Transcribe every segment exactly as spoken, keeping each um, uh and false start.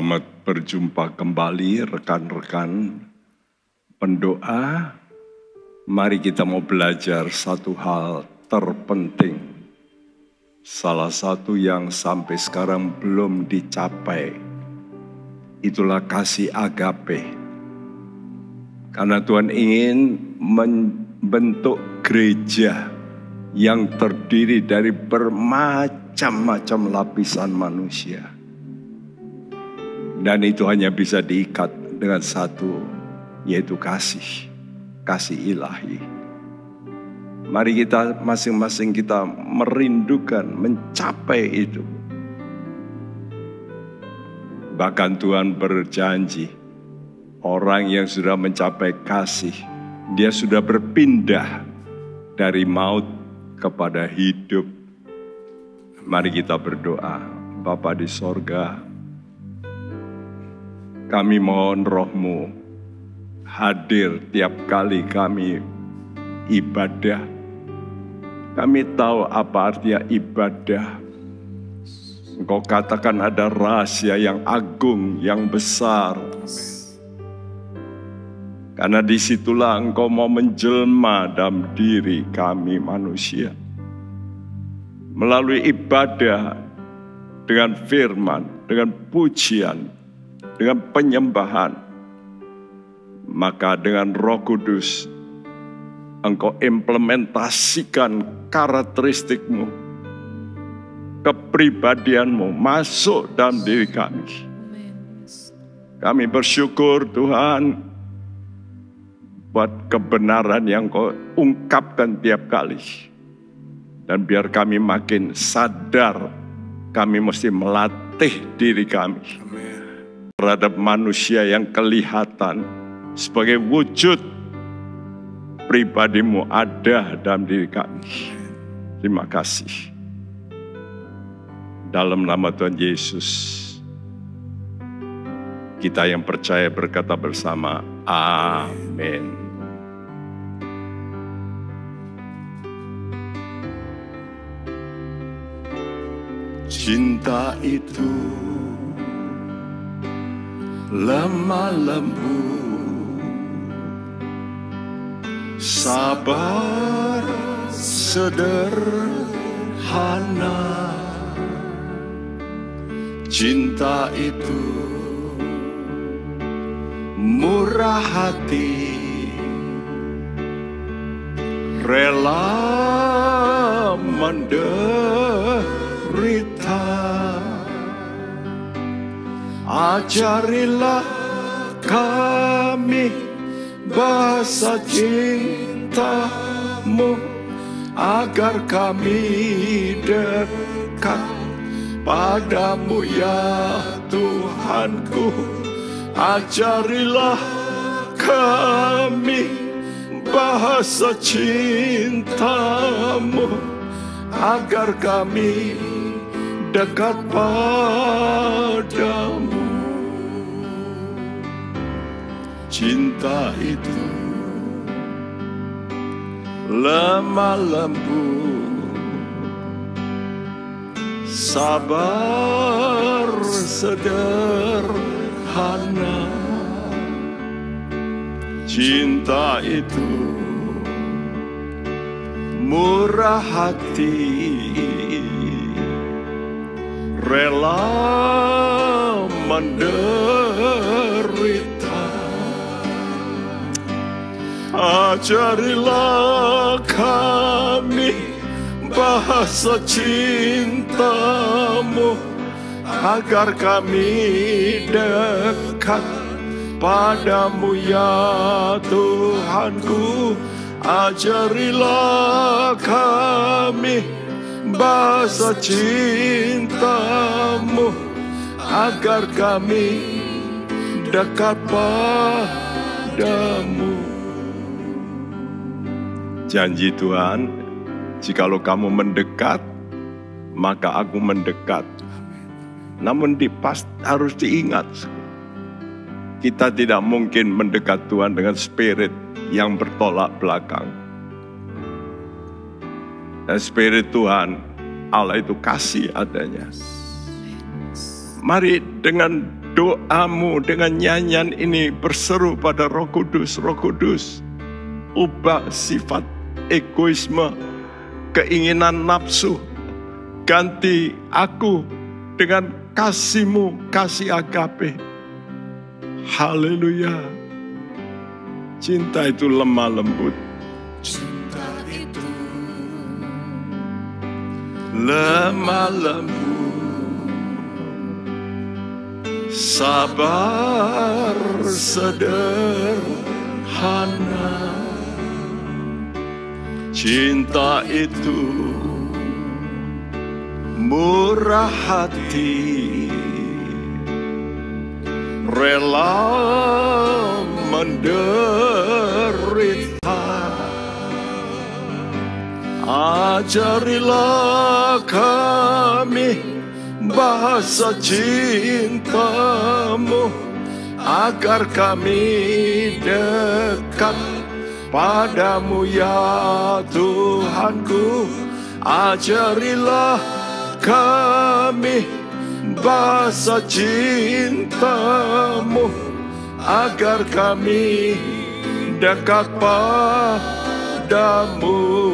Selamat berjumpa kembali rekan-rekan pendoa. Mari kita mau belajar satu hal terpenting. Salah satu yang sampai sekarang belum dicapai. Itulah kasih agape. Karena Tuhan ingin membentuk gereja yang terdiri dari bermacam-macam lapisan manusia. Dan itu hanya bisa diikat dengan satu, yaitu kasih. Kasih ilahi. Mari kita masing-masing kita merindukan, mencapai itu. Bahkan Tuhan berjanji, orang yang sudah mencapai kasih, dia sudah berpindah dari maut kepada hidup. Mari kita berdoa. Bapa di sorga, kami mohon Roh-Mu hadir tiap kali kami ibadah. Kami tahu apa artinya ibadah. Engkau katakan ada rahasia yang agung, yang besar. Karena disitulah Engkau mau menjelma dalam diri kami manusia. Melalui ibadah, dengan firman, dengan pujian, dengan penyembahan, maka dengan Roh Kudus Engkau implementasikan karakteristik-Mu, kepribadian-Mu masuk dalam diri kami. Kami bersyukur Tuhan buat kebenaran yang Kau ungkapkan tiap kali. Dan biar kami makin sadar, kami mesti melatih diri kami terhadap manusia yang kelihatan sebagai wujud pribadi-Mu ada dalam diri kami. Terima kasih. Dalam nama Tuhan Yesus, kita yang percaya berkata bersama, amin. Cinta itu lemah lembut, sabar sederhana. Cinta itu murah hati, rela menderita. Ajarilah kami bahasa cinta-Mu, agar kami dekat padamu ya Tuhanku. Ajarilah kami bahasa cinta-Mu, agar kami dekat padamu. Cinta itu lemah lembut, sabar sederhana. Cinta itu murah hati, rela menderita. Ajarilah kami bahasa cinta-Mu, agar kami dekat padamu ya Tuhanku. Ajarilah kami bahasa cinta-Mu, agar kami dekat padamu. Janji Tuhan, jikalau kamu mendekat, maka aku mendekat. Namun dipas, harus diingat, kita tidak mungkin mendekat Tuhan dengan spirit yang bertolak belakang. Dan spirit Tuhan, Allah itu kasih adanya. Mari dengan doamu dengan nyanyian ini berseru pada Roh Kudus. Roh Kudus, ubah sifat egoisme, keinginan nafsu. Ganti aku dengan kasih-Mu, kasih agape. Haleluya. Cinta itu lemah lembut. Cinta itu lemah lembut, sabar sederhana. Cinta itu murah hati, rela menderita. Ajarilah kami bahasa cinta-Mu, agar kami dekat padamu ya Tuhanku. Ajarilah kami bahasa cinta-Mu, agar kami dekat padamu.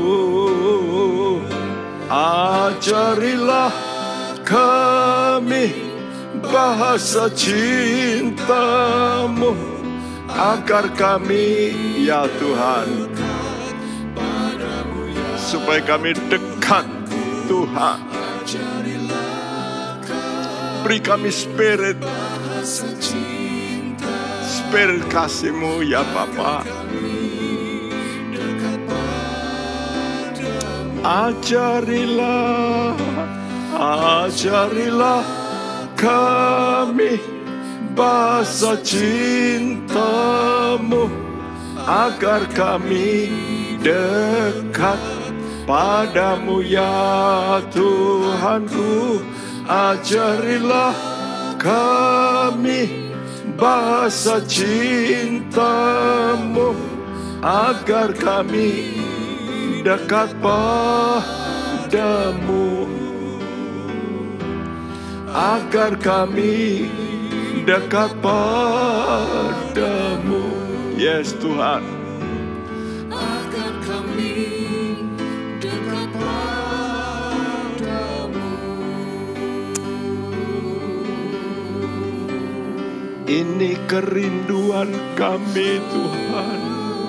Ajarilah kami bahasa cinta-Mu, agar kami ya Tuhan, supaya kami dekat Tuhan. Beri kami spirit spirit kasih-Mu ya Bapa. Ajarilah, ajarilah kami bahasa cinta-Mu, agar kami dekat padamu ya Tuhanku. Ajarilah kami bahasa cinta-Mu, agar kami dekat padamu, agar kami dekat padamu. Yes Tuhan, agar kami dekat padamu. Ini kerinduan kami Tuhan.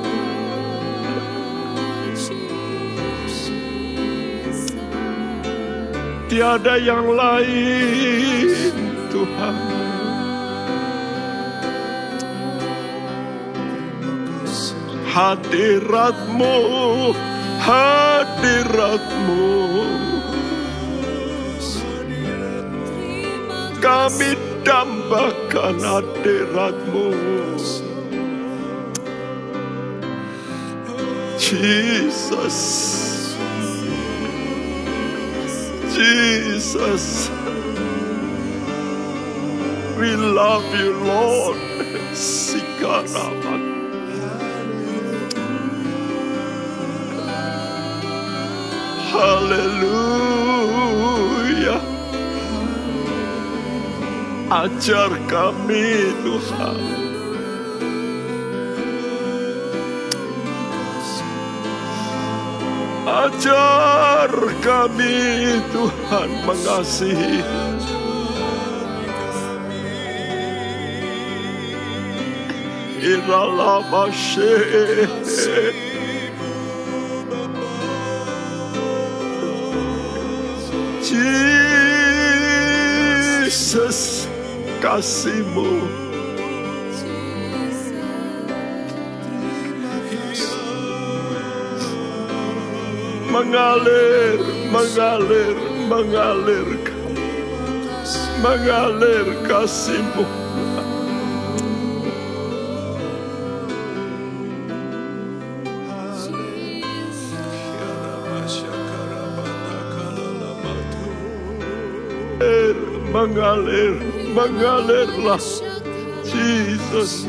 Tiada yang lain Tuhan. Hadirat-Mu, hadirat-Mu, kami dambakan hadirat-Mu. Jesus, Jesus, we love you, Lord. Sikarabat. Haleluya. Ajar kami Tuhan. Ajar kami Tuhan mengasihi. Iralah masyeh. Jesus, kasih-Mu mengalir, mengalir, mengalir, mengalir kasih-Mu. Mengalir, mengalirlah Jesus.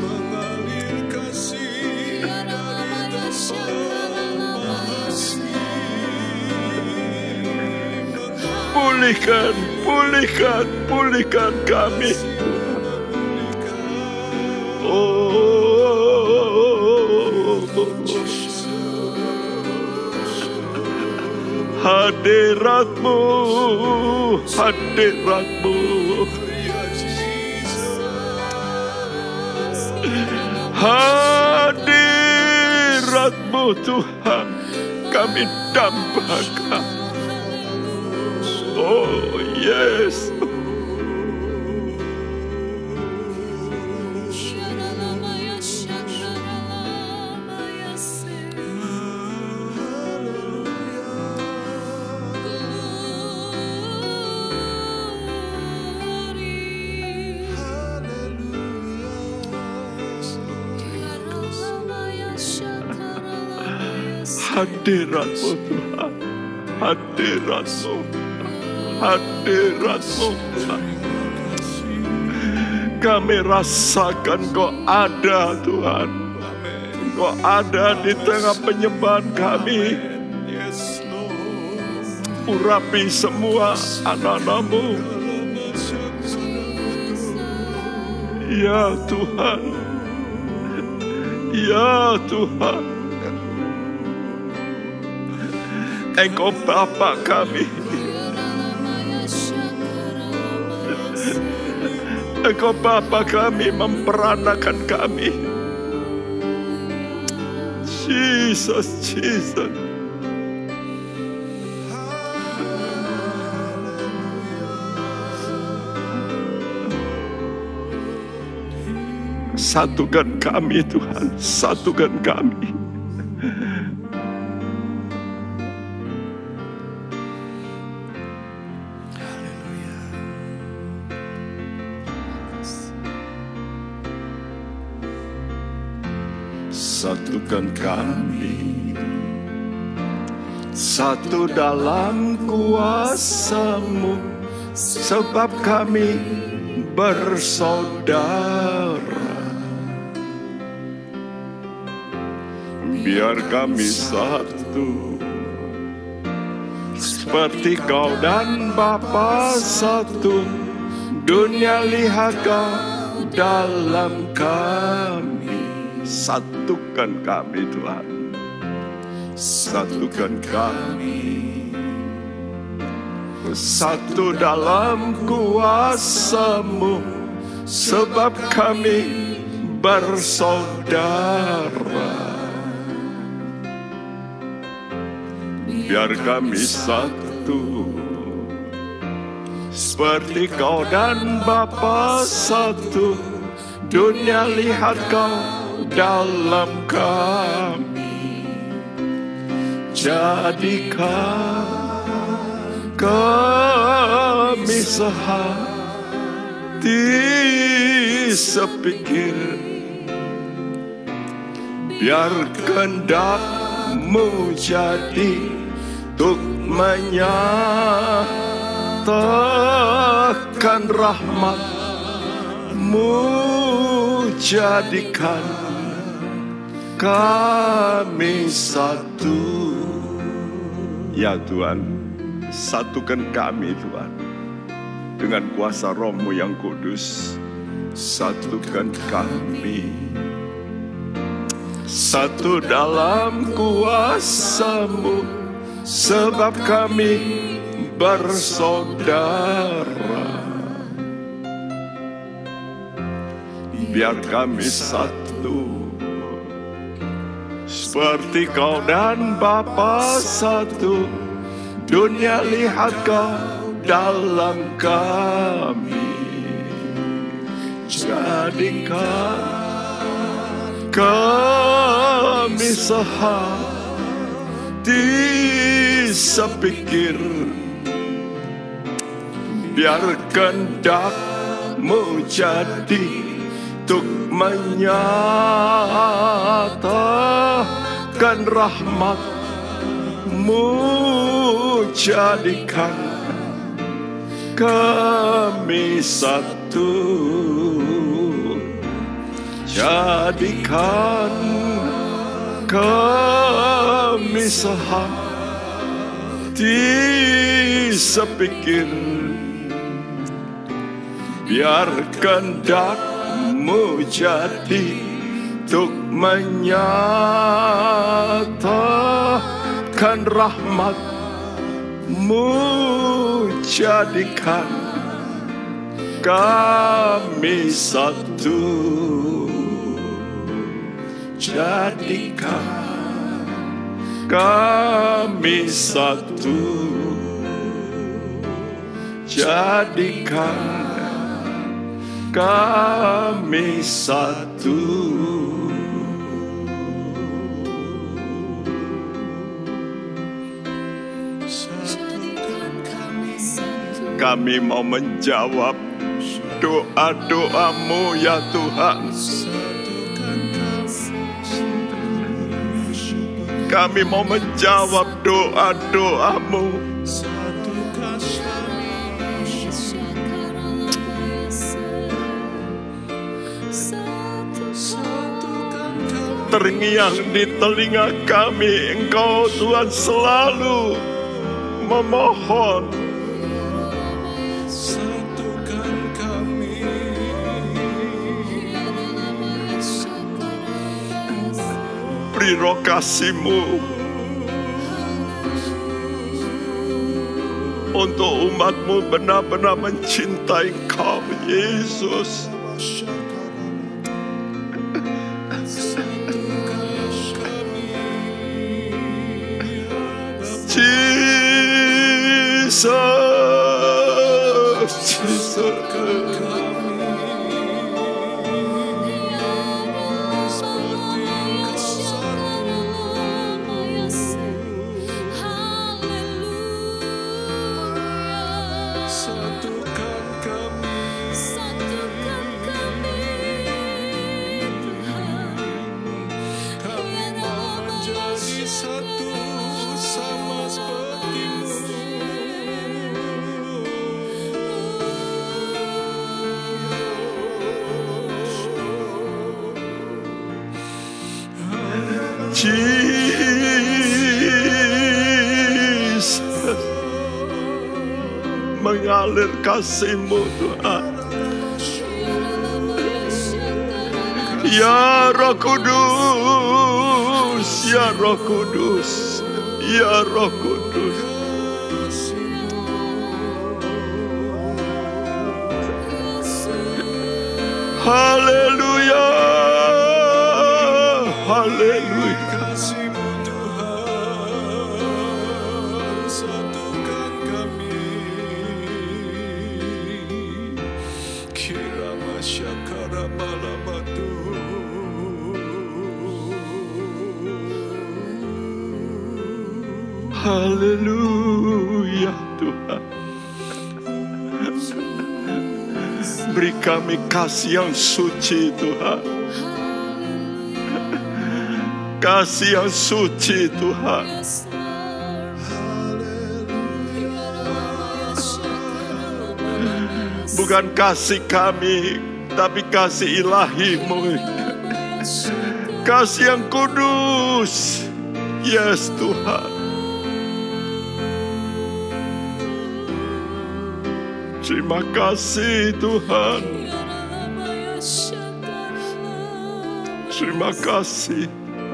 Pulihkan, pulihkan, pulihkan kami. hadiratmu, hadiratmu, hadiratmu Tuhan kami dambakan. Oh yes. Hadiratmu Tuhan, hadiratmu, hadiratmu Tuhan. Kami rasakan Kau ada Tuhan, Kau ada di tengah penyembahan kami. Urapi semua anak-anak-Mu. Ya Tuhan, ya Tuhan. Engkau Bapa kami, Engkau Bapa kami, memperanakan kami. Jesus, Jesus. Satukan kami Tuhan, satukan kami. Satukan kami, satu dalam kuasa-Mu, sebab kami bersaudara. Biar kami satu, seperti Kau dan Bapa satu. Dunia lihat Kau dalam kami. Satukan kami Tuhan, satukan kami, satu dalam kuasa-Mu, sebab kami bersaudara. Biar kami satu, seperti Kau dan Bapa satu. Dunia lihat Kau dalam kami. Jadikan kami sehati sepikir, biar kehendak-Mu jadi untuk menyatakan rahmat-Mu. Jadikan kami satu. Ya Tuhan, satukan kami Tuhan, dengan kuasa Roh-Mu yang kudus. Satukan kami, satu dalam kuasa-Mu, sebab kami bersaudara. Biar kami satu, seperti Kau dan Bapa satu. Dunia lihat Kau dalam kami. Jadikan kami sehati sepikir, biar kehendak-Mu jadi untuk menyatakan rahmat-Mu. Jadikan kami satu. Jadikan kami sehati sepikir, biar kehendak-Mu jadi untuk menyatakan rahmat-Mu. jadikan kami satu, jadikan kami satu, jadikan kami satu. Kami mau menjawab doa-doamu ya Tuhan. Kami mau menjawab doa-doamu. Terngiang di telinga kami, Engkau Tuhan selalu memohon. Beri roh kasih-Mu untuk umat-Mu benar-benar mencintai Engkau, Yesus. Jesus, Jesus. Jesus, mengalir kasih-Mu Tuhan. Ya Roh Kudus, ya Roh Kudus, ya Roh Kudus. Haleluya, haleluya. Haleluya Tuhan. Beri kami kasih yang suci Tuhan. Kasih yang suci Tuhan. Bukan kasih kami, tapi kasih ilahi-Mu. Kasih yang kudus. Yes Tuhan. Terima kasih Tuhan. Terima kasih.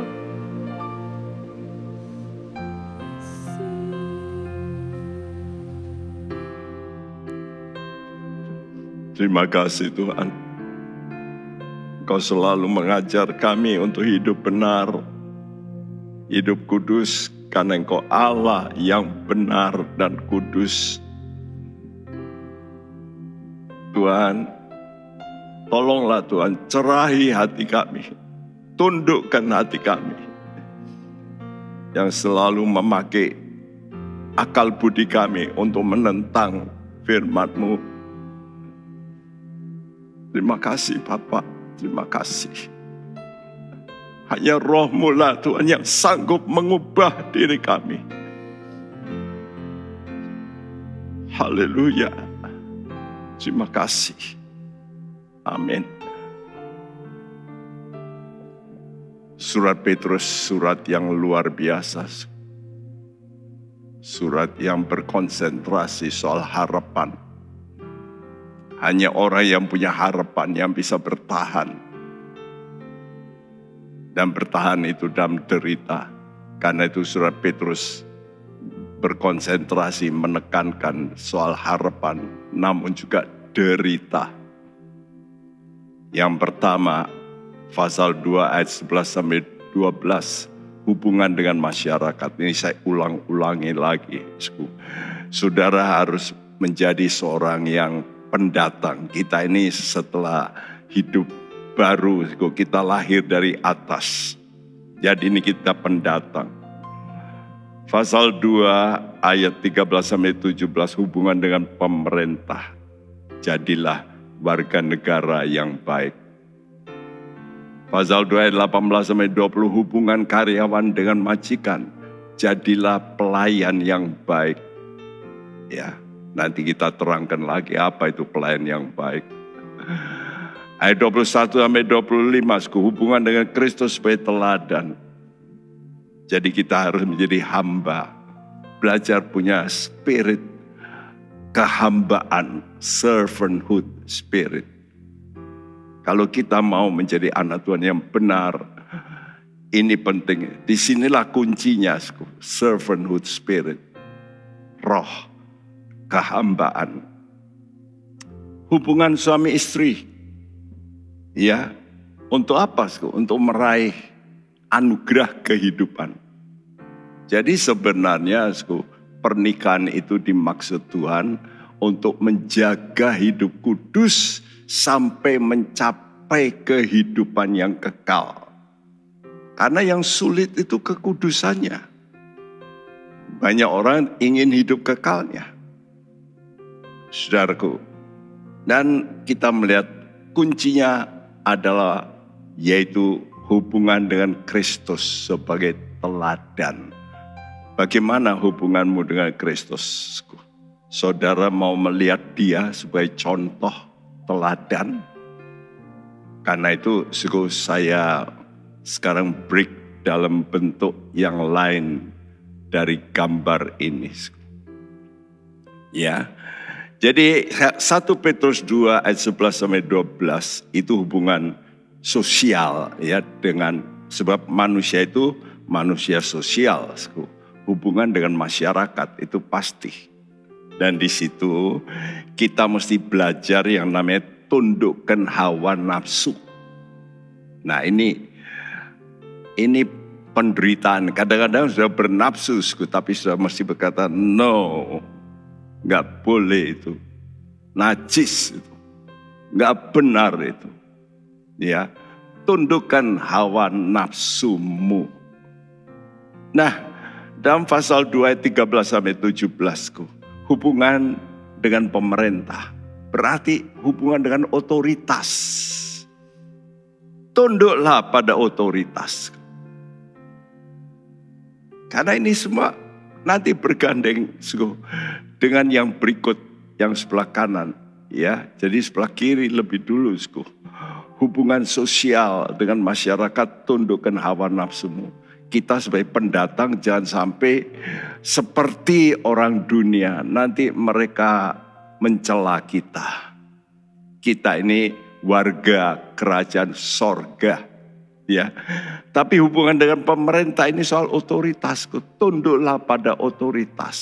Terima kasih Tuhan. Engkau selalu mengajar kami untuk hidup benar, hidup kudus, karena Engkau Allah yang benar dan kudus. Tuhan, tolonglah Tuhan, cerahi hati kami, tundukkan hati kami, yang selalu memakai akal budi kami untuk menentang firman-Mu. Terima kasih Bapa, terima kasih. Hanya Roh-Mu lah Tuhan yang sanggup mengubah diri kami. Haleluya. Terima kasih. Amin. Surat Petrus, surat yang luar biasa. Surat yang berkonsentrasi soal harapan. Hanya orang yang punya harapan yang bisa bertahan. Dan bertahan itu dalam derita. Karena itu surat Petrus berkonsentrasi menekankan soal harapan, namun juga derita. Yang pertama, pasal dua ayat sebelas sampai dua belas, hubungan dengan masyarakat. Ini saya ulang-ulangi lagi. Saudara harus menjadi seorang yang pendatang. Kita ini setelah hidup baru, kita lahir dari atas. Jadi ini kita pendatang. Pasal dua ayat tiga belas sampai tujuh belas, hubungan dengan pemerintah. Jadilah warga negara yang baik. Pasal dua ayat delapan belas sampai dua puluh, hubungan karyawan dengan majikan. Jadilah pelayan yang baik. Ya, nanti kita terangkan lagi apa itu pelayan yang baik. Ayat dua puluh satu sampai dua puluh lima, hubungan dengan Kristus sebagai teladan. Jadi kita harus menjadi hamba, belajar punya spirit kehambaan, servanthood spirit. Kalau kita mau menjadi anak Tuhan yang benar, ini penting. Disinilah kuncinya, servanthood spirit, roh kehambaan. Hubungan suami istri, ya, untuk apa? Untuk meraih anugerah kehidupan. Jadi sebenarnya pernikahan itu dimaksud Tuhan untuk menjaga hidup kudus sampai mencapai kehidupan yang kekal. Karena yang sulit itu kekudusannya. Banyak orang ingin hidup kekalnya. Saudaraku, dan kita melihat kuncinya adalah yaitu hubungan dengan Kristus sebagai teladan. Bagaimana hubunganmu dengan Kristus? Saudara mau melihat dia sebagai contoh teladan? Karena itu saya sekarang break dalam bentuk yang lain dari gambar ini. Ya, jadi satu Petrus dua ayat sebelas sampai dua belas itu hubungan sosial, ya, dengan sebab manusia itu manusia sosial. Hubungan dengan masyarakat itu pasti. Dan di situ kita mesti belajar yang namanya tundukkan hawa nafsu. Nah ini ini penderitaan. Kadang-kadang sudah bernafsu, tapi sudah mesti berkata no, nggak boleh itu, najis itu, nggak benar itu. Ya, tundukkan hawa nafsumu. Nah, dalam pasal dua ayat tiga belas sampai tujuh belas, hubungan dengan pemerintah berarti hubungan dengan otoritas. Tunduklah pada otoritas. Karena ini semua nanti bergandeng dengan yang berikut, yang sebelah kanan, ya. Jadi sebelah kiri lebih dulu, hubungan sosial dengan masyarakat, tundukkan hawa nafsumu. Kita sebagai pendatang jangan sampai seperti orang dunia. Nanti mereka mencela kita. Kita ini warga kerajaan sorga. Ya. Tapi hubungan dengan pemerintah ini soal otoritas. Tunduklah pada otoritas.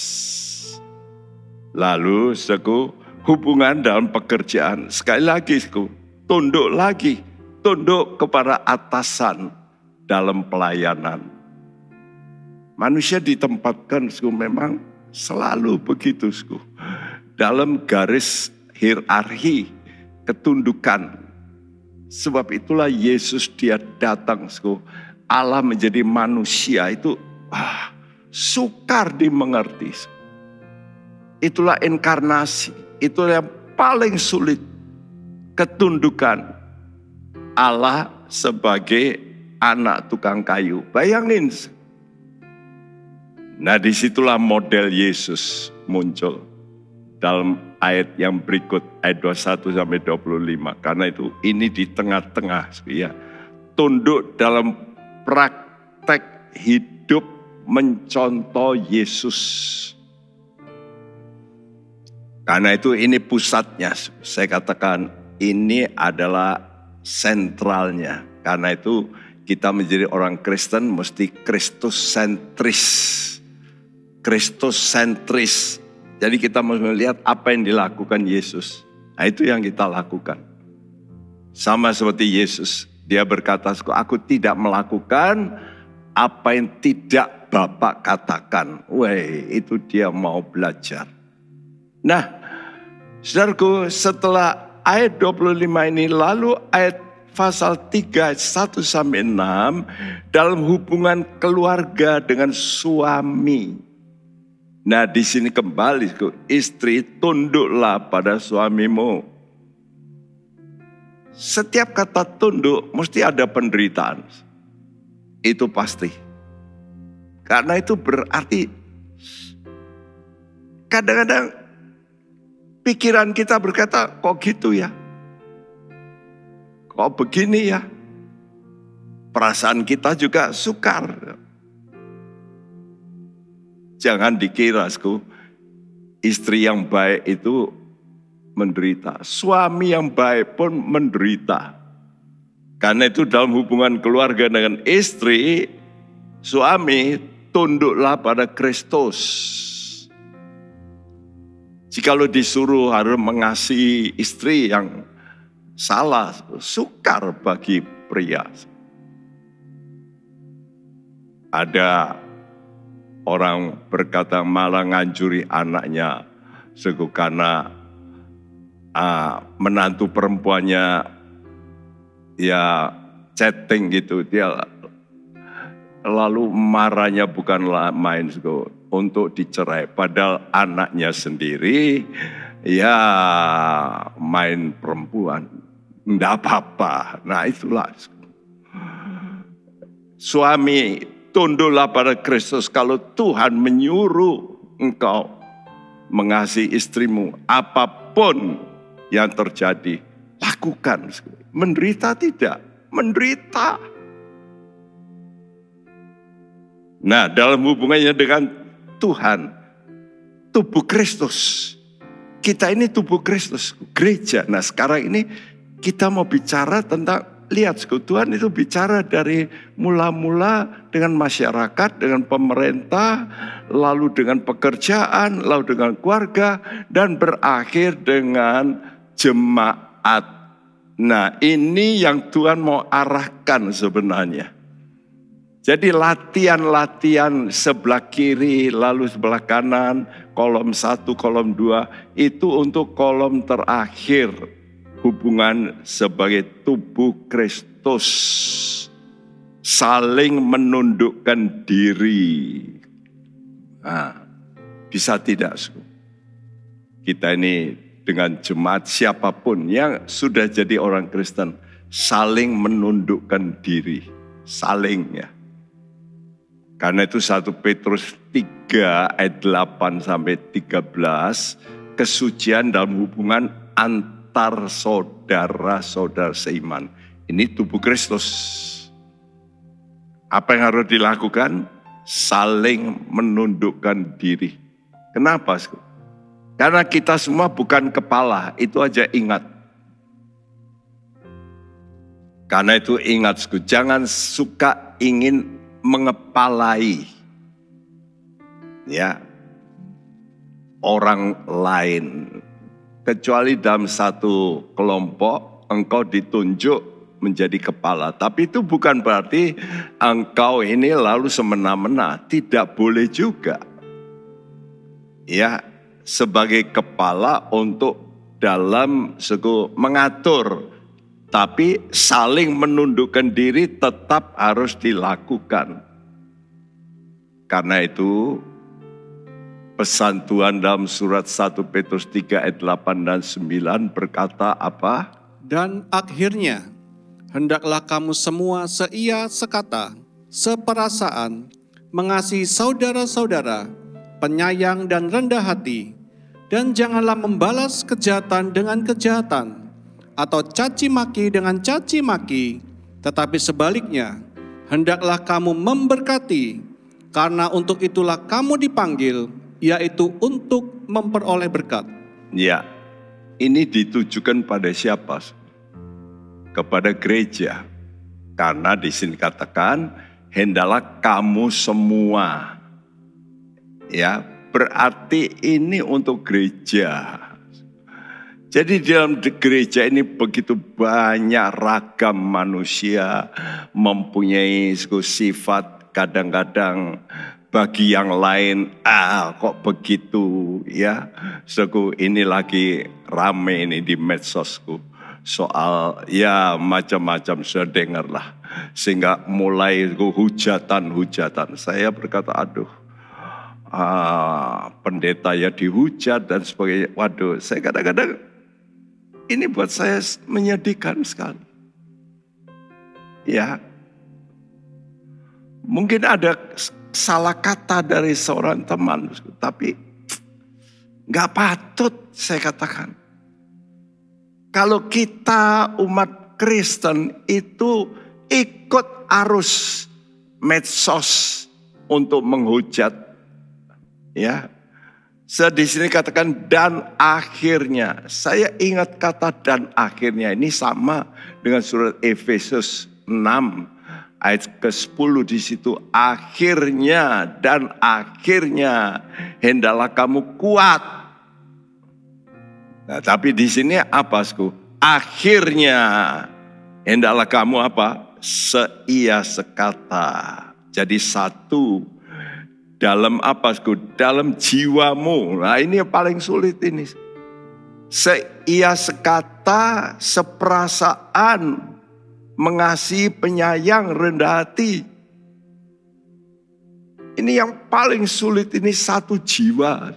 Lalu seku, hubungan dalam pekerjaan. Sekali lagi, seku, tunduk lagi. Tunduk kepada atasan dalam pelayanan. Manusia ditempatkan memang selalu begitu, dalam garis hierarki ketundukan. Sebab itulah Yesus dia datang, Allah menjadi manusia itu ah, sukar dimengerti. Itulah inkarnasi, itulah yang paling sulit, ketundukan Allah sebagai anak tukang kayu. Bayangin. Nah, disitulah model Yesus muncul dalam ayat yang berikut, ayat dua puluh satu sampai dua puluh lima. Karena itu ini di tengah-tengah, ya. Tunduk dalam praktek hidup mencontoh Yesus. Karena itu ini pusatnya, saya katakan ini adalah sentralnya. Karena itu kita menjadi orang Kristen mesti Kristus sentris. Kristus sentris. Jadi kita melihat apa yang dilakukan Yesus. Nah, itu yang kita lakukan. Sama seperti Yesus, dia berkata, aku tidak melakukan apa yang tidak Bapa katakan. Weh, itu dia mau belajar. Nah, saudaraku, setelah ayat dua puluh lima ini, lalu ayat pasal tiga, satu sampai enam, dalam hubungan keluarga dengan suami. Nah, di sini kembali, istri tunduklah pada suamimu. Setiap kata tunduk mesti ada penderitaan. Itu pasti. Karena itu berarti kadang-kadang pikiran kita berkata, kok gitu ya? Kok begini ya? Perasaan kita juga sukar. Jangan dikira, istri yang baik itu menderita. Suami yang baik pun menderita. Karena itu dalam hubungan keluarga dengan istri, suami tunduklah pada Kristus. Jikalau disuruh harus mengasihi istri yang salah, sukar bagi pria. Ada orang berkata malah nganjuri anaknya sego karena uh, menantu perempuannya ya chatting gitu, dia lalu marahnya bukanlah main sego untuk dicerai, padahal anaknya sendiri ya main perempuan, enggak apa-apa. Nah, itulah suami, tunduklah pada Kristus. Kalau Tuhan menyuruh engkau mengasihi istrimu, apapun yang terjadi, lakukan. Menderita tidak? Menderita. Nah, dalam hubungannya dengan Tuhan, tubuh Kristus. Kita ini tubuh Kristus, gereja. Nah, sekarang ini kita mau bicara tentang, lihat, Tuhan itu bicara dari mula-mula dengan masyarakat, dengan pemerintah, lalu dengan pekerjaan, lalu dengan keluarga, dan berakhir dengan jemaat. Nah, ini yang Tuhan mau arahkan sebenarnya. Jadi latihan-latihan sebelah kiri, lalu sebelah kanan, kolom satu, kolom dua, itu untuk kolom terakhir. Hubungan sebagai tubuh Kristus, saling menundukkan diri. Nah, bisa tidak? Kita ini dengan jemaat siapapun yang sudah jadi orang Kristen, saling menundukkan diri, saling ya. Karena itu satu Petrus tiga ayat delapan sampai tiga belas, kesucian dalam hubungan antar saudara-saudara seiman. Ini tubuh Kristus. Apa yang harus dilakukan? Saling menundukkan diri. Kenapa? Karena kita semua bukan kepala, itu aja ingat. Karena itu ingat, jangan suka ingin mengepalai ya orang lain, kecuali dalam satu kelompok engkau ditunjuk menjadi kepala. Tapi itu bukan berarti engkau ini lalu semena-mena, tidak boleh juga. Ya, sebagai kepala untuk dalam suku mengatur, tapi saling menundukkan diri tetap harus dilakukan. Karena itu pesan Tuhan dalam surat satu Petrus tiga ayat delapan dan sembilan berkata apa? Dan akhirnya, hendaklah kamu semua seia sekata, seperasaan, mengasihi saudara-saudara, penyayang dan rendah hati, dan janganlah membalas kejahatan dengan kejahatan, atau caci maki dengan caci maki, tetapi sebaliknya, hendaklah kamu memberkati, karena untuk itulah kamu dipanggil, yaitu untuk memperoleh berkat. Ya, ini ditujukan pada siapa? Kepada gereja. Karena di sini katakan, hendaklah kamu semua. Ya, berarti ini untuk gereja. Jadi dalam gereja ini begitu banyak ragam manusia mempunyai sifat, kadang-kadang bagi yang lain, ah kok begitu ya. Suku ini lagi rame ini di medsosku. Soal ya macam-macam saya dengar lah. Sehingga mulai hujatan-hujatan. Saya berkata aduh. Ah, pendeta ya dihujat dan sebagainya. Waduh, saya kadang-kadang ini buat saya menyedihkan sekali. Ya, mungkin ada salah kata dari seorang teman, tapi nggak patut saya katakan. Kalau kita umat Kristen itu ikut arus medsos untuk menghujat, ya. Saya di sini katakan dan akhirnya. Saya ingat kata dan akhirnya ini sama dengan surat Efesus enam ayat ke sepuluh di situ. Akhirnya dan akhirnya hendaklah kamu kuat. Nah, tapi di sini apa, Sku? Akhirnya hendaklah kamu apa? Seia sekata. Jadi satu. Dalam apa, Sku? Dalam jiwamu. Nah ini yang paling sulit ini. Seia sekata, seperasaan, mengasihi, penyayang, rendah hati. Ini yang paling sulit ini satu jiwa.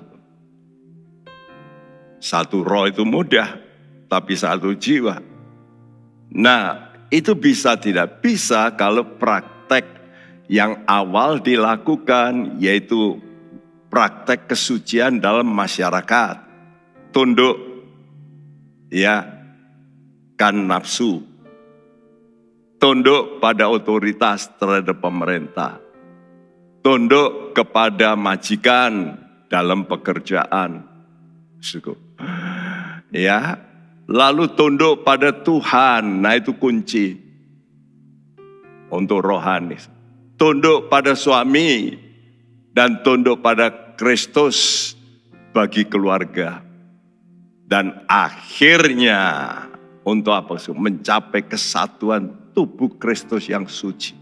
Satu roh itu mudah, tapi satu jiwa. Nah itu bisa tidak bisa kalau praktek yang awal dilakukan yaitu praktek kesucian dalam masyarakat. Tunduk ya kan nafsu. Tunduk pada otoritas terhadap pemerintah. Tunduk kepada majikan dalam pekerjaan. Syukur. Ya, lalu tunduk pada Tuhan. Nah itu kunci untuk rohani. Tunduk pada suami dan tunduk pada Kristus bagi keluarga. Dan akhirnya untuk apa? Mencapai kesatuan tubuh Kristus yang suci.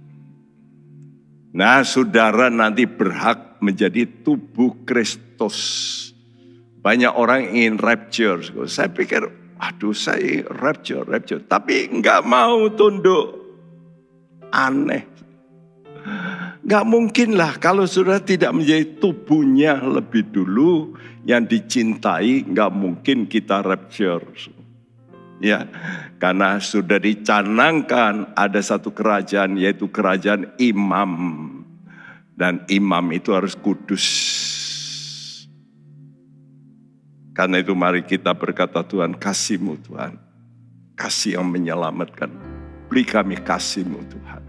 Nah saudara nanti berhak menjadi tubuh Kristus. Banyak orang ingin rapture. Saya pikir, aduh saya rapture, rapture. Tapi enggak mau tunduk. Aneh. Gak mungkin lah kalau sudah tidak menjadi tubuhnya lebih dulu yang dicintai, gak mungkin kita rapture. Ya, karena sudah dicanangkan ada satu kerajaan yaitu kerajaan imam. Dan imam itu harus kudus. Karena itu mari kita berkata Tuhan, kasih-Mu Tuhan. Kasih yang menyelamatkan. Beri kami kasih-Mu Tuhan.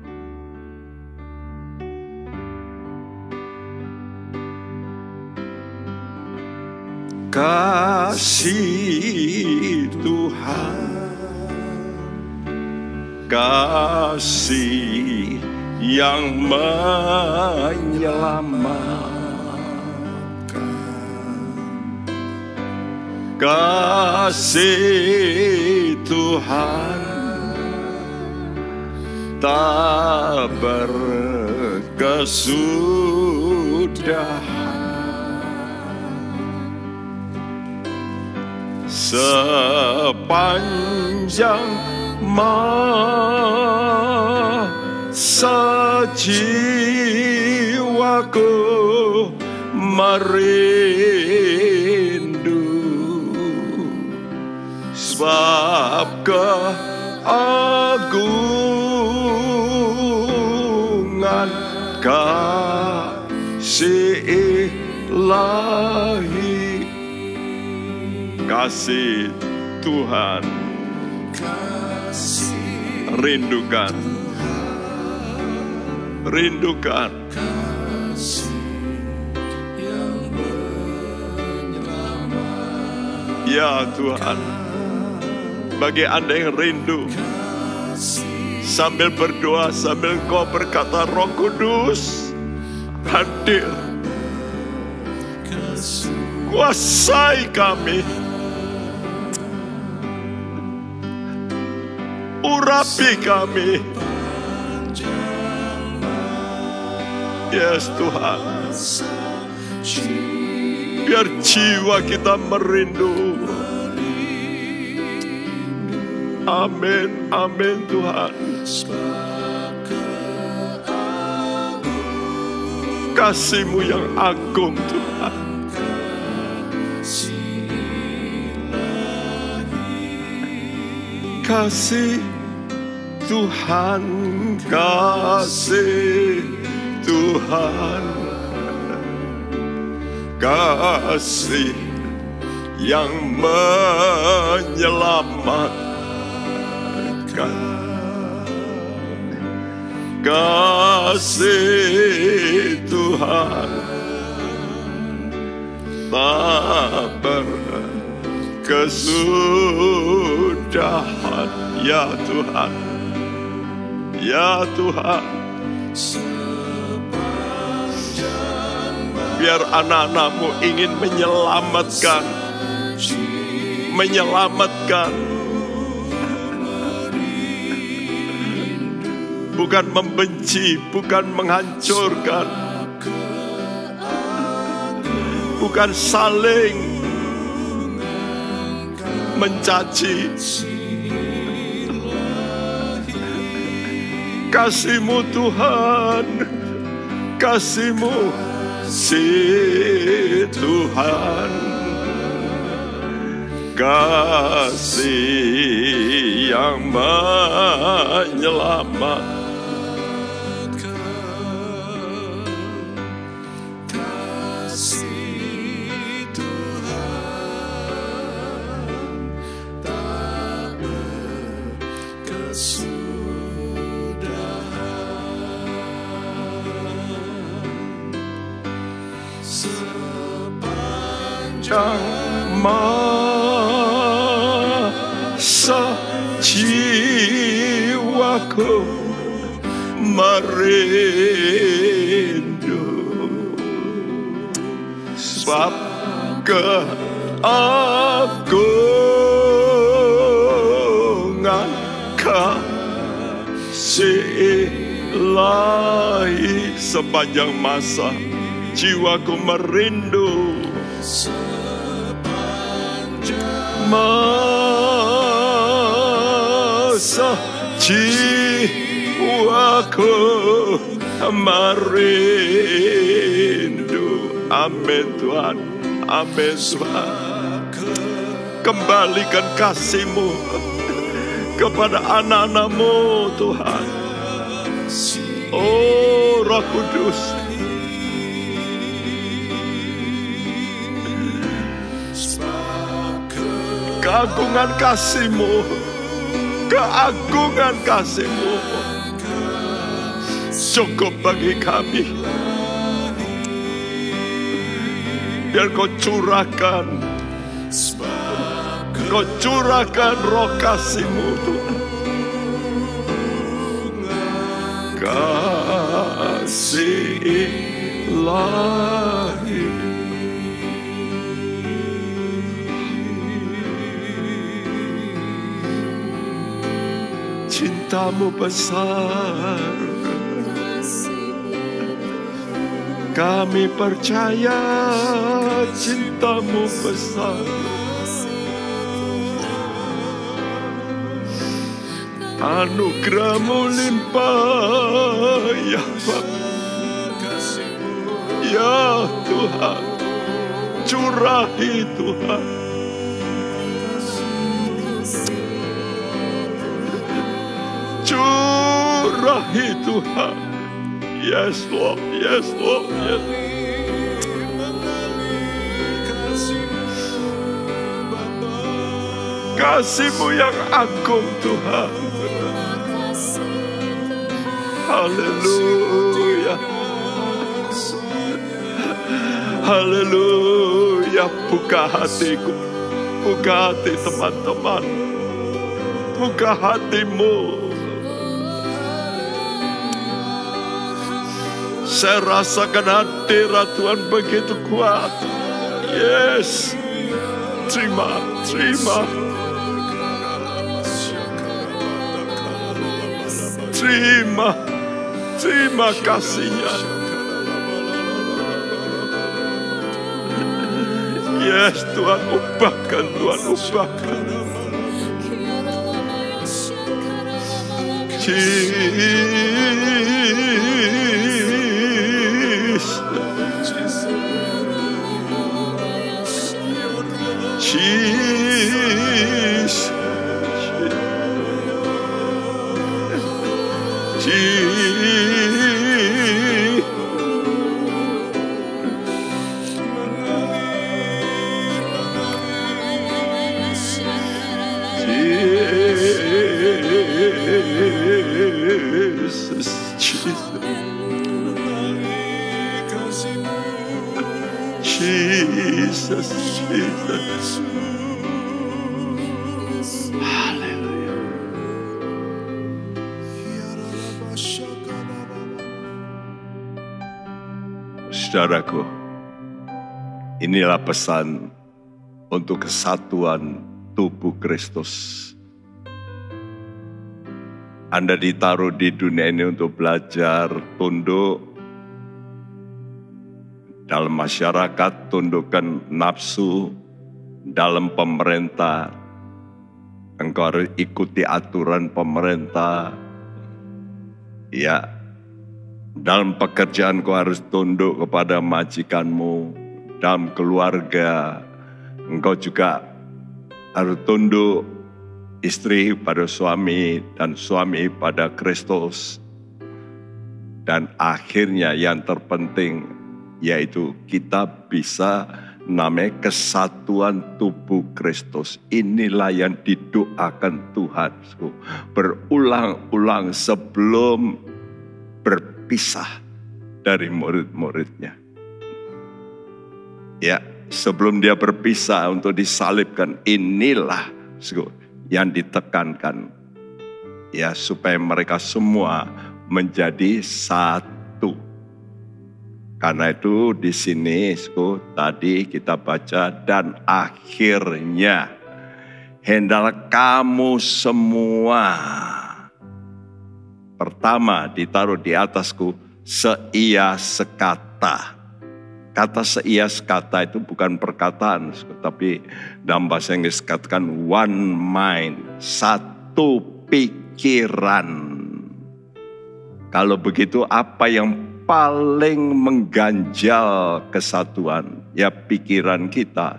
Kasih Tuhan, kasih yang menyelamatkan, kasih Tuhan tak berkesudahan. Sepanjang masa jiwaku merindu, sebab keagungan kasih ilahi. Kasih Tuhan, rindukan, rindukan. Ya Tuhan, bagi Anda yang rindu, sambil berdoa, sambil Kau berkata, Roh Kudus hadir Kuasai kami, urapi kami. Yes Tuhan, biar jiwa kita merindu. Amin, amin Tuhan. Kasih-Mu yang agung Tuhan. Kasih Tuhan, kasih Tuhan, kasih yang menyelamatkan, kasih Tuhan tak berkesudahan. Ya Tuhan, ya Tuhan, biar anak-anak-Mu ingin menyelamatkan, menyelamatkan, bukan membenci, bukan menghancurkan, bukan saling mencaci. Kasih-Mu Tuhan, kasih-Mu si Tuhan, kasih yang menyelamatkan, kasih Tuhan tak berkesudahan. Masa jiwaku merindu, sebab keagungan kasih Ilahi. Sepanjang masa jiwaku merindu, masa jiwaku merindu. Amin Tuhan, amin Tuhan. Kembalikan kasih-Mu kepada anak-anak-Mu Tuhan. Oh Roh Kudus, keagungan kasih-Mu, keagungan kasih-Mu cukup bagi kami. Biar Kau curahkan, Kau curahkan roh kasih-Mu Tuhan. Kasih Ilahi, cinta-Mu besar, kami percaya cinta-Mu besar. Anugerah-Mu limpah ya Bapa. Ya Tuhan, curahi Tuhan. Curahi Tuhan. Yes Lord, yes Lord, yes. Kasih-Mu yang agung Tuhan. Haleluya, haleluya. Buka hatiku, buka hati teman-teman, buka hatimu. Saya rasakan hadirat Tuhan begitu kuat. Yes. Terima, terima. Terima, terima kasihnya. Yes, Tuhan ubahkan, Tuhan ubahkan. Jesus, Jesus, Jesus. Jesus, Jesus. Haleluya. Saudaraku, inilah pesan untuk kesatuan tubuh Kristus. Anda ditaruh di dunia ini untuk belajar, tunduk. Dalam masyarakat, tundukkan nafsu. Dalam pemerintah, engkau harus ikuti aturan pemerintah. Ya, dalam pekerjaan kau harus tunduk kepada majikanmu. Dalam keluarga, engkau juga harus tunduk. Istri pada suami dan suami pada Kristus. Dan akhirnya yang terpenting, yaitu kita bisa namanya kesatuan tubuh Kristus. Inilah yang didoakan Tuhan berulang-ulang sebelum berpisah dari murid-muridnya. Ya, sebelum dia berpisah untuk disalibkan, inilah yang ditekankan. Ya, supaya mereka semua menjadi satu. Karena itu di sini tadi kita baca, dan akhirnya hendaklah kamu semua, pertama ditaruh di atasku, seia sekata. Kata seia sekata itu bukan perkataan, tapi dalam bahasa Inggris katakan one mind, satu pikiran. Kalau begitu apa yang paling mengganjal kesatuan? Ya pikiran kita.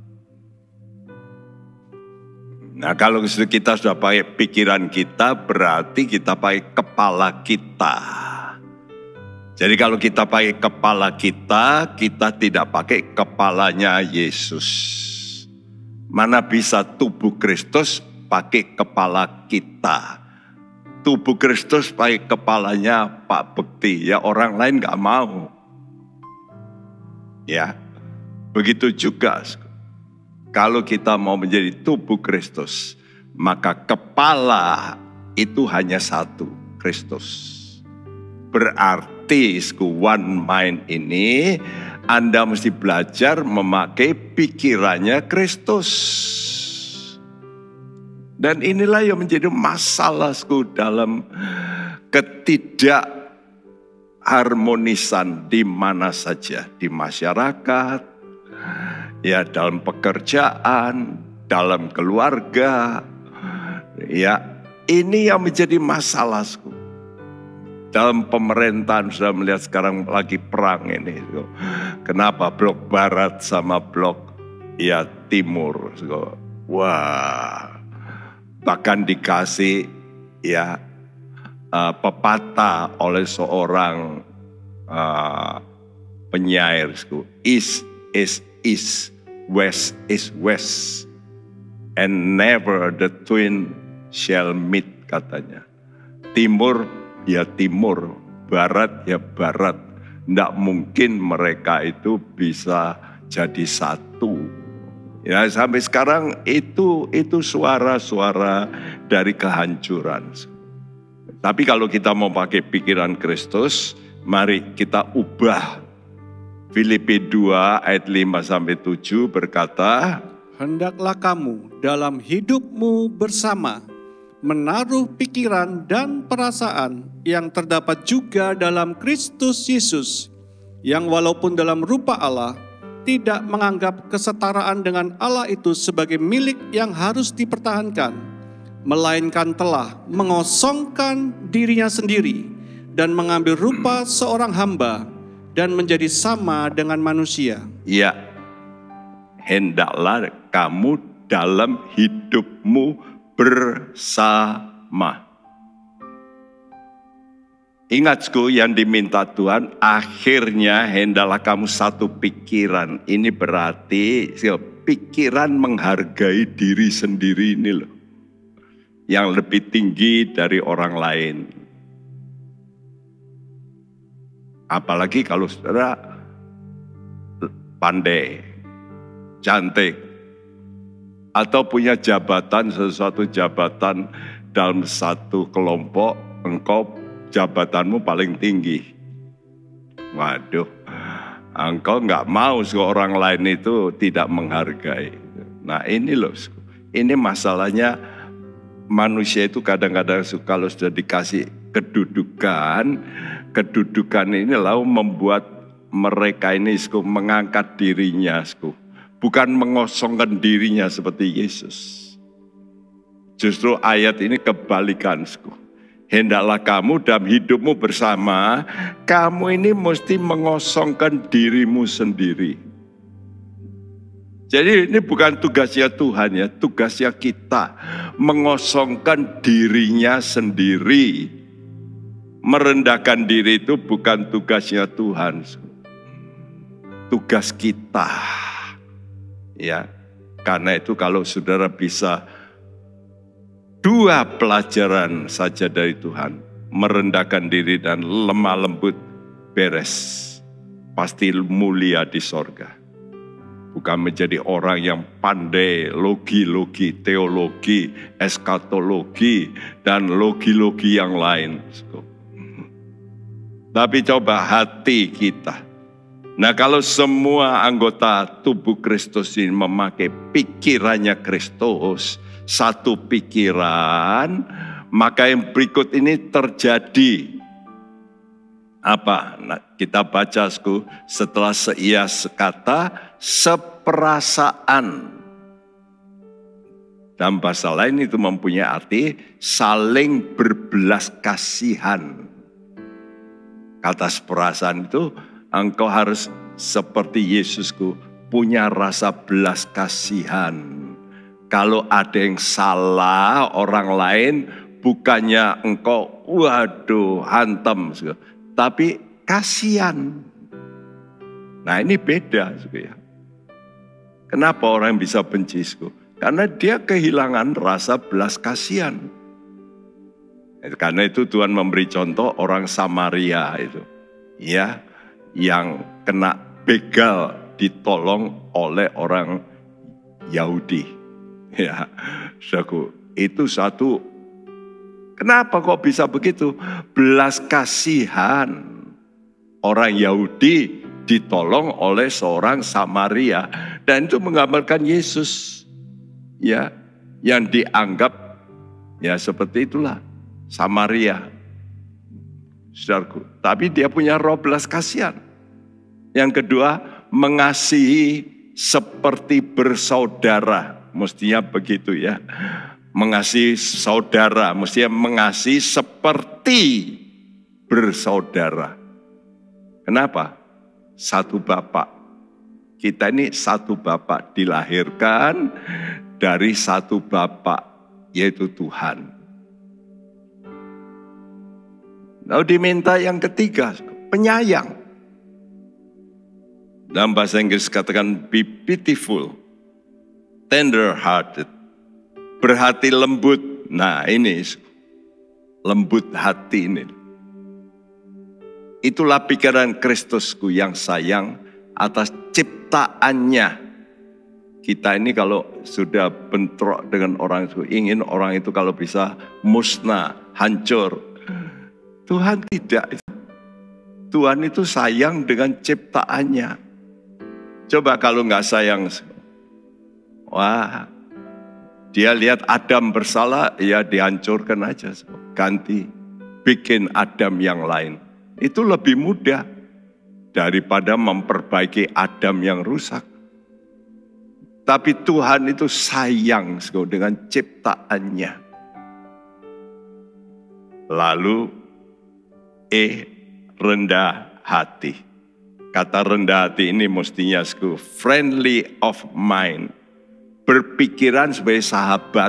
Nah kalau kita sudah pakai pikiran kita, berarti kita pakai kepala kita. Jadi kalau kita pakai kepala kita, kita tidak pakai kepalanya Yesus. Mana bisa tubuh Kristus pakai kepala kita? Tubuh Kristus pakai kepalanya Pak Bekti, ya orang lain gak mau. Ya, begitu juga kalau kita mau menjadi tubuh Kristus, maka kepala itu hanya satu, Kristus. Berarti one mind ini Anda mesti belajar memakai pikirannya Kristus. Dan inilah yang menjadi masalahku dalam ketidakharmonisan di mana saja, di masyarakat, ya dalam pekerjaan, dalam keluarga, ya ini yang menjadi masalahku. Dalam pemerintahan sudah melihat sekarang lagi perang ini. Kenapa blok barat sama blok ya timur? Wah, bahkan dikasih ya uh, pepatah oleh seorang uh, penyair. East is east, west is west, and never the twin shall meet, katanya. Timur ya timur, barat ya barat. Tidak mungkin mereka itu bisa jadi satu. Ya sampai sekarang itu itu suara-suara dari kehancuran. Tapi kalau kita mau pakai pikiran Kristus, mari kita ubah Filipi dua ayat lima sampai tujuh berkata, Hendaklah kamu dalam hidupmu bersama menaruh pikiran dan perasaan yang terdapat juga dalam Kristus Yesus, yang walaupun dalam rupa Allah, tidak menganggap kesetaraan dengan Allah itu sebagai milik yang harus dipertahankan, melainkan telah mengosongkan dirinya sendiri dan mengambil rupa seorang hamba dan menjadi sama dengan manusia. ya, hendaklah kamu dalam hidupmu bersama. Ingat, saudaraku, yang diminta Tuhan, akhirnya hendaklah kamu satu pikiran. Ini berarti pikiran menghargai diri sendiri ini loh, yang lebih tinggi dari orang lain. Apalagi kalau saudara pandai, cantik, atau punya jabatan, sesuatu jabatan dalam satu kelompok, engkau jabatanmu paling tinggi. Waduh, engkau nggak mau seorang lain itu tidak menghargai. Nah ini loh, ini masalahnya manusia itu kadang-kadang kalau sudah dikasih kedudukan, kedudukan ini lalu membuat mereka ini mengangkat dirinya, bukan mengosongkan dirinya seperti Yesus. Justru ayat ini kebalikan. Hendaklah kamu dalam hidupmu bersama, kamu ini mesti mengosongkan dirimu sendiri. Jadi ini bukan tugasnya Tuhan ya, tugasnya kita mengosongkan dirinya sendiri. Merendahkan diri itu bukan tugasnya Tuhan, tugas kita. Ya, karena itu kalau saudara bisa dua pelajaran saja dari Tuhan, merendahkan diri dan lemah lembut, beres, pasti mulia di sorga. Bukan menjadi orang yang pandai logi-logi, teologi, eskatologi, dan logi-logi yang lain. Tapi coba hati kita. Nah kalau semua anggota tubuh Kristus ini memakai pikirannya Kristus, satu pikiran, maka yang berikut ini terjadi. Apa? Nah, kita baca setelah seia sekata, seperasaan. Dalam bahasa lain itu mempunyai arti saling berbelas kasihan. Kata seperasaan itu engkau harus seperti Yesusku, punya rasa belas kasihan. Kalau ada yang salah orang lain, bukannya engkau waduh hantam, tapi kasihan. Nah ini beda. Kenapa orang bisa benci? Karena dia kehilangan rasa belas kasihan. Karena itu Tuhan memberi contoh orang Samaria itu, ya, yang kena begal ditolong oleh orang Yahudi. Ya, saudaraku, itu satu. Kenapa kok bisa begitu? Belas kasihan. Orang Yahudi ditolong oleh seorang Samaria, dan itu menggambarkan Yesus, ya, yang dianggap ya seperti itulah Samaria, saudaraku. Tapi dia punya roh belas kasihan. Yang kedua, mengasihi seperti bersaudara. Mestinya begitu ya. Mengasihi saudara, mestinya mengasihi seperti bersaudara. Kenapa? Satu Bapa. Kita ini satu Bapa, dilahirkan dari satu Bapa, yaitu Tuhan. Lalu diminta yang ketiga, penyayang. Dalam bahasa Inggris katakan be pitiful, tender hearted, berhati lembut. Nah ini lembut hati ini. Itulah pikiran Kristusku yang sayang atas ciptaannya. Kita ini kalau sudah bentrok dengan orang itu, ingin orang itu kalau bisa musnah, hancur. Tuhan tidak. Tuhan itu sayang dengan ciptaannya. Coba kalau nggak sayang, wah, dia lihat Adam bersalah, ya dihancurkan aja, ganti, bikin Adam yang lain. Itu lebih mudah daripada memperbaiki Adam yang rusak. Tapi Tuhan itu sayang dengan ciptaannya. Lalu, E, rendah hati. Kata rendah hati ini mestinya friendly of mind. Berpikiran sebagai sahabat.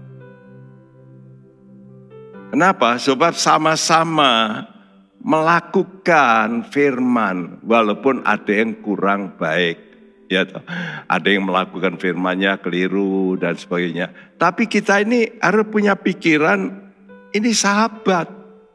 Kenapa? Sebab sama-sama melakukan firman. Walaupun ada yang kurang baik. Ya, ada yang melakukan firmannya keliru dan sebagainya. Tapi kita ini harus punya pikiran, ini sahabat.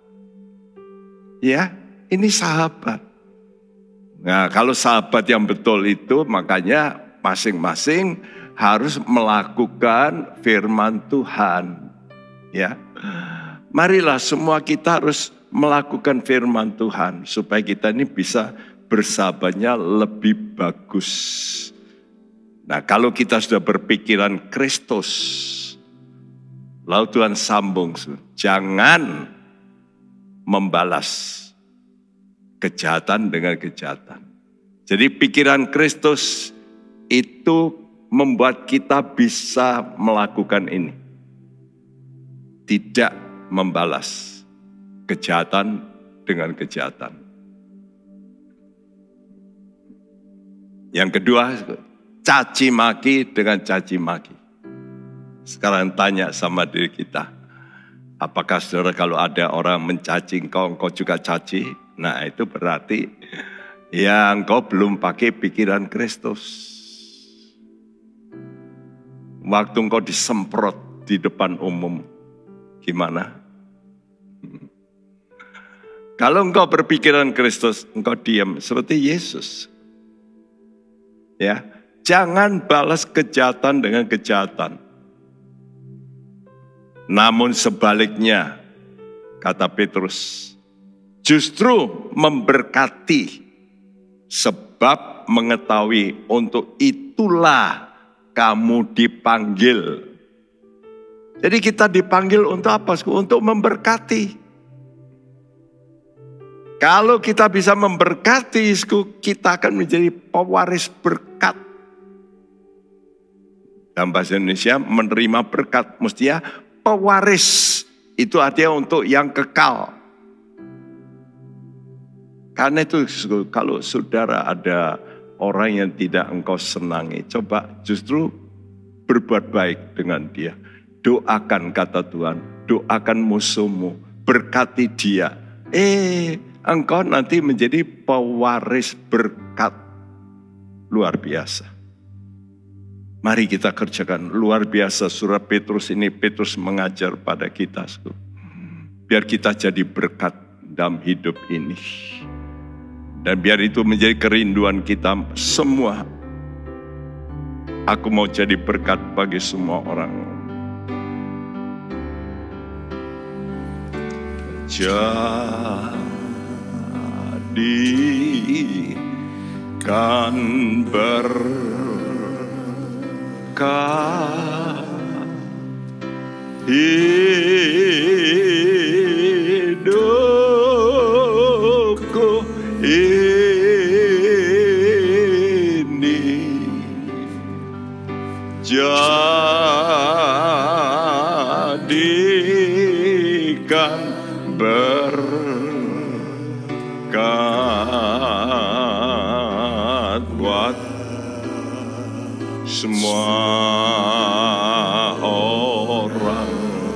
Ya, ini sahabat. Nah, kalau sahabat yang betul itu, makanya masing-masing harus melakukan firman Tuhan. Ya, marilah semua kita harus melakukan firman Tuhan supaya kita ini bisa bersahabatnya lebih bagus. Nah, kalau kita sudah berpikiran Kristus, lalu Tuhan sambung, jangan membalas kejahatan dengan kejahatan. Jadi pikiran Kristus itu membuat kita bisa melakukan ini. Tidak membalas kejahatan dengan kejahatan. Yang kedua, caci maki dengan caci maki. Sekarang tanya sama diri kita, apakah saudara kalau ada orang mencaci engkau, engkau juga caci? Nah, itu berarti ya engkau belum pakai pikiran Kristus. Waktu engkau disemprot di depan umum, gimana? Kalau engkau berpikiran Kristus, engkau diam seperti Yesus. Ya, jangan balas kejahatan dengan kejahatan. Namun sebaliknya, kata Petrus, justru memberkati, sebab mengetahui untuk itulah kamu dipanggil. Jadi kita dipanggil untuk apa? Untuk memberkati. Kalau kita bisa memberkati, kita akan menjadi pewaris berkat. Dalam bahasa Indonesia, menerima berkat, mestinya pewaris. Itu artinya untuk yang kekal. Karena itu kalau saudara ada orang yang tidak engkau senangi, coba justru berbuat baik dengan dia. Doakan, kata Tuhan, doakan musuhmu, berkati dia. Eh, engkau nanti menjadi pewaris berkat. Luar biasa. Mari kita kerjakan, luar biasa surat Petrus ini. Petrus mengajar pada kita, biar kita jadi berkat dalam hidup ini. Dan biar itu menjadi kerinduan kita semua. Aku mau jadi berkat bagi semua orang. Jadikan berkat hidupku ini, jadikan berkat buat semua orang.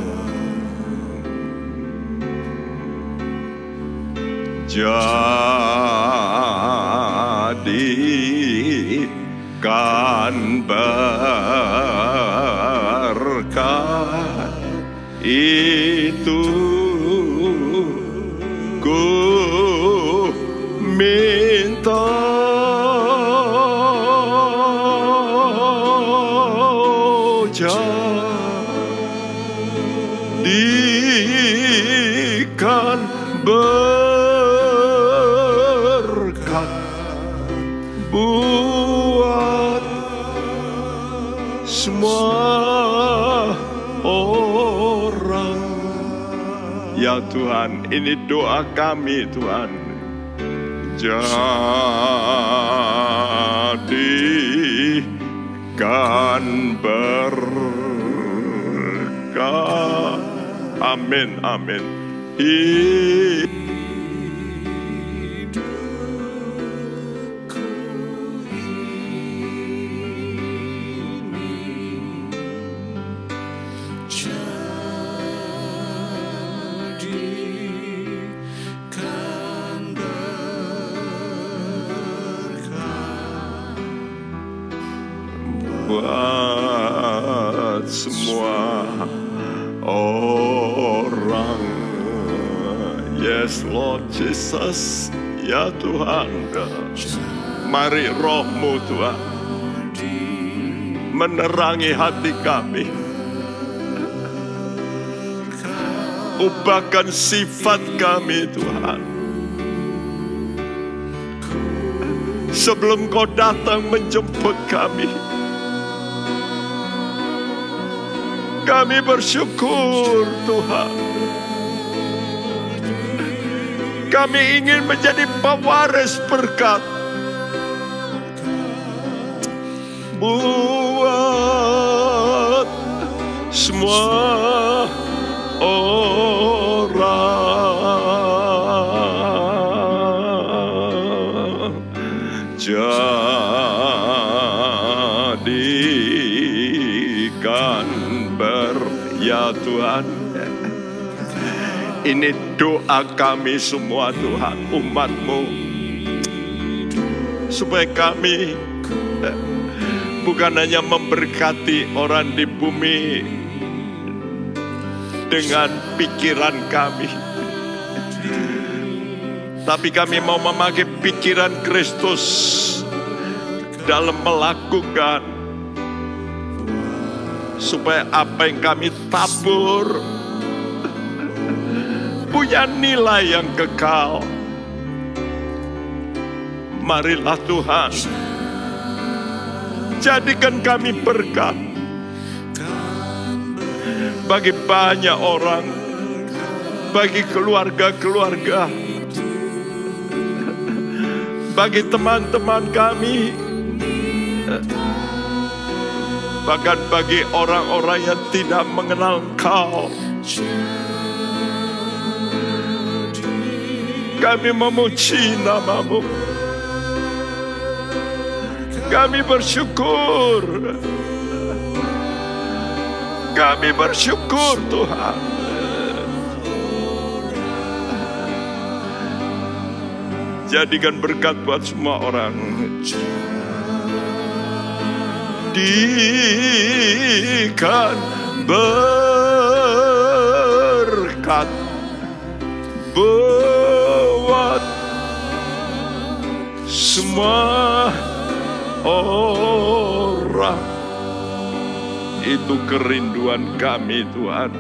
Jadikan berkat itu ku minta, jadikan berkat buat semua orang. Ya Tuhan, ini doa kami Tuhan. Jadikan berkat. Amin, amin. Buat semua orang. Yes Lord Jesus. Ya Tuhan, mari roh-Mu Tuhan menerangi hati kami. Ubahkan sifat kami Tuhan. Sebelum Kau datang menjemput kami, kami bersyukur Tuhan. Kami ingin menjadi pewaris berkat. Buat semua orang. Jadikan ber, ya Tuhan. Ini doa kami semua Tuhan, umat-Mu. Supaya kami bukan hanya memberkati orang di bumi dengan pikiran kami, tapi kami mau memakai pikiran Kristus dalam melakukan, supaya apa yang kami tabur punya nilai yang kekal. Marilah Tuhan, jadikan kami berkat bagi banyak orang, bagi keluarga-keluarga, bagi teman-teman kami, bahkan bagi orang-orang yang tidak mengenal Kau. Kami memuji nama-Mu. Kami bersyukur. Kami bersyukur Tuhan. Jadikan berkat buat semua orang. Jadikan berkat buat semua orang. Itu kerinduan kami Tuhan.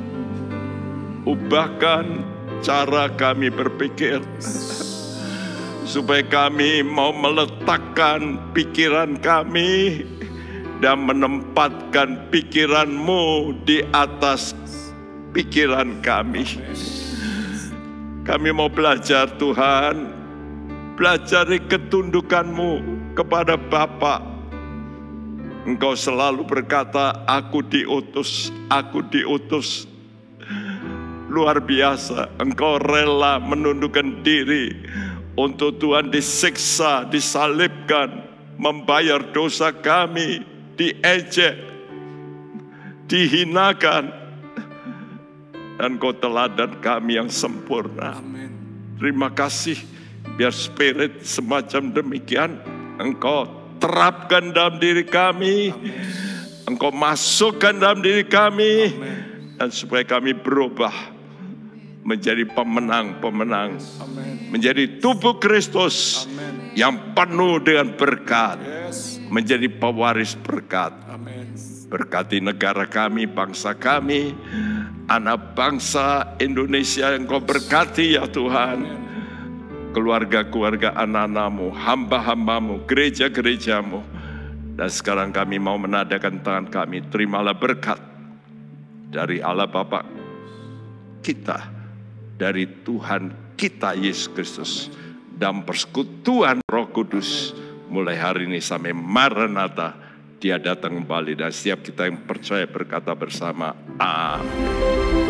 Ubahkan cara kami berpikir, supaya kami mau meletakkan pikiran kami dan menempatkan pikiran-Mu di atas pikiran kami. Kami mau belajar Tuhan, belajar dari ketundukan-Mu kepada Bapa. Engkau selalu berkata, aku diutus, aku diutus. Luar biasa, Engkau rela menundukkan diri untuk Tuhan disiksa, disalibkan, membayar dosa kami, diejek, dihinakan. Dan Kau teladan kami yang sempurna. Terima kasih, biar spirit semacam demikian Engkau terapkan dalam diri kami. Engkau masukkan dalam diri kami. Dan supaya kami berubah menjadi pemenang-pemenang. Menjadi tubuh Kristus yang penuh dengan berkat. Menjadi pewaris berkat. Berkati negara kami, bangsa kami, anak bangsa Indonesia yang Kau berkati ya Tuhan. Keluarga-keluarga anak-anak-Mu, hamba-hamba-Mu, gereja-gereja-Mu. Dan sekarang kami mau menadakan tangan kami, terimalah berkat dari Allah Bapa kita, dari Tuhan kita Yesus Kristus, dan persekutuan Roh Kudus mulai hari ini sampai Maranatha Dia datang kembali. Dan setiap kita yang percaya berkata bersama, amin.